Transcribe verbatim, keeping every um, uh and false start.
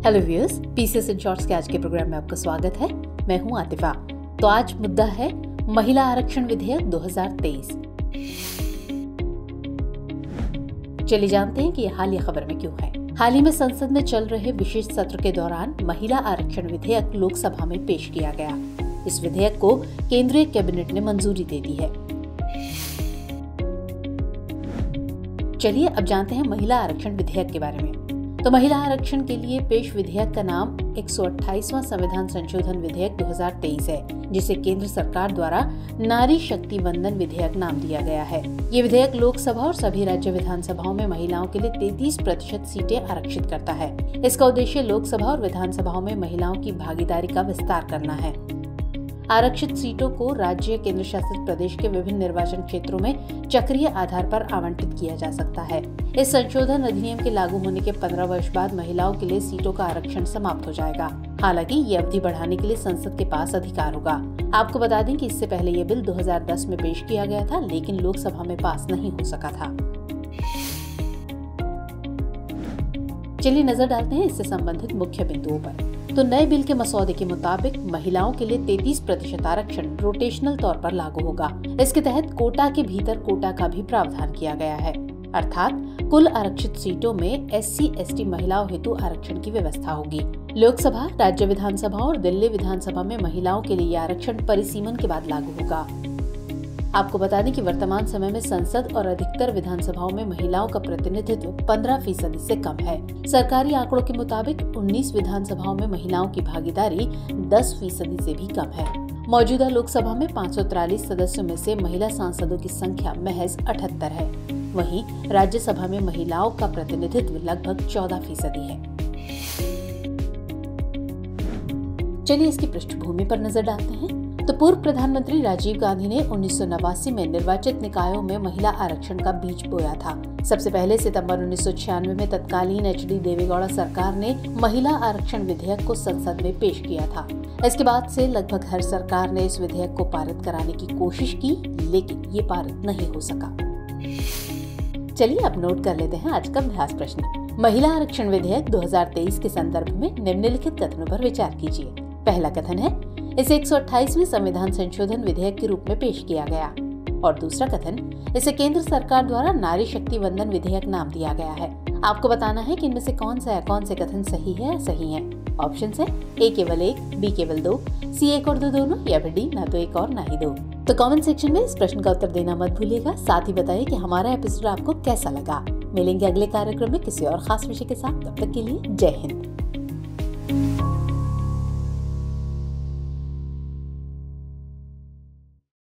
Hello viewers, PCS in shorts के आज के प्रोग्राम में आपका स्वागत है। मैं हूं आतिफा। तो आज मुद्दा है महिला आरक्षण विधेयक दो हज़ार तेईस। चलिए जानते हैं कि ये हाल ये खबर में क्यों है। हाल ही में संसद में चल रहे विशेष सत्र के दौरान महिला आरक्षण विधेयक लोकसभा में पेश किया गया। इस विधेयक को केंद्रीय कैबिनेट ने मंजूरी दे दी है। चलिए अब जानते हैं महिला आरक्षण विधेयक के बारे में। तो महिला आरक्षण के लिए पेश विधेयक का नाम एक सौ अट्ठाईसवां संविधान संशोधन विधेयक दो हज़ार तेईस है, जिसे केंद्र सरकार द्वारा नारी शक्ति वंदन विधेयक नाम दिया गया है। ये विधेयक लोकसभा और सभी राज्य विधानसभाओं में महिलाओं के लिए तैंतीस प्रतिशत सीटें आरक्षित करता है। इसका उद्देश्य लोकसभा और विधानसभाओं में महिलाओं की भागीदारी का विस्तार करना है। आरक्षित सीटों को राज्य केंद्र शासित प्रदेश के विभिन्न निर्वाचन क्षेत्रों में चक्रीय आधार पर आवंटित किया जा सकता है। इस संशोधन अधिनियम के लागू होने के पंद्रह वर्ष बाद महिलाओं के लिए सीटों का आरक्षण समाप्त हो जाएगा। हालांकि ये अवधि बढ़ाने के लिए संसद के पास अधिकार होगा। आपको बता दें कि इससे पहले ये बिल दो हज़ार दस में पेश किया गया था, लेकिन लोकसभा में पास नहीं हो सका था। चलिए नजर डालते हैं इससे संबंधित मुख्य बिंदुओं पर। तो नए बिल के मसौदे के मुताबिक महिलाओं के लिए तैंतीस प्रतिशत आरक्षण रोटेशनल तौर पर लागू होगा। इसके तहत कोटा के भीतर कोटा का भी प्रावधान किया गया है, अर्थात कुल आरक्षित सीटों में एससी एसटी महिलाओं हेतु आरक्षण की व्यवस्था होगी। लोकसभा, राज्य विधानसभा और दिल्ली विधानसभा में महिलाओं के लिए आरक्षण परिसीमन के बाद लागू होगा। आपको बता दें कि वर्तमान समय में संसद और अधिकतर विधानसभाओं में महिलाओं का प्रतिनिधित्व पंद्रह फीसदी से कम है। सरकारी आंकड़ों के मुताबिक उन्नीस विधानसभाओं में महिलाओं की भागीदारी दस फीसदी से भी कम है। मौजूदा लोकसभा में पाँच सौ तिरालीस सदस्यों में से महिला सांसदों की संख्या महज अठहत्तर है। वहीं राज्यसभा में महिलाओं का प्रतिनिधित्व लगभग चौदह फीसदी है। चलिए इसकी पृष्ठभूमि पर नजर डालते हैं। तो पूर्व प्रधानमंत्री राजीव गांधी ने उन्नीस सौ नवासी में निर्वाचित निकायों में महिला आरक्षण का बीज बोया था। सबसे पहले सितंबर उन्नीस सौ छियानवे में तत्कालीन एच डी देवेगौड़ा सरकार ने महिला आरक्षण विधेयक को संसद में पेश किया था। इसके बाद से लगभग हर सरकार ने इस विधेयक को पारित कराने की कोशिश की, लेकिन ये पारित नहीं हो सका। चलिए अब नोट कर लेते हैं आज का अभ्यास प्रश्न। महिला आरक्षण विधेयक दो हज़ार तेईस के संदर्भ में निम्नलिखित कथनों पर विचार कीजिए। पहला कथन है, इसे एक सौ अट्ठाईसवें संविधान संशोधन विधेयक के रूप में पेश किया गया। और दूसरा कथन, इसे केंद्र सरकार द्वारा नारी शक्ति वंदन विधेयक नाम दिया गया है। आपको बताना है कि इनमें से कौन सा या कौन से कथन सही है या सही है। ऑप्शन है ए केवल एक, बी केवल दो, सी एक और दो दोनों, या फिर डी ना तो एक और ना ही दो। तो कमेंट सेक्शन में इस प्रश्न का उत्तर देना मत भूलिएगा। साथ ही बताइए कि हमारा एपिसोड आपको कैसा लगा। मिलेंगे अगले कार्यक्रम में किसी और खास विषय के साथ। तब तक के लिए जय हिंद।